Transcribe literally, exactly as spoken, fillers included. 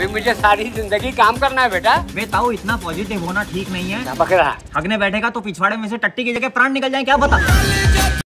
मुझे सारी जिंदगी काम करना है बेटा। बे ताऊ इतना पॉजिटिव होना ठीक नहीं है। क्या बक रहा है? हगने बैठेगा तो पिछवाड़े में से टट्टी की जगह प्राण निकल जाए, क्या बता।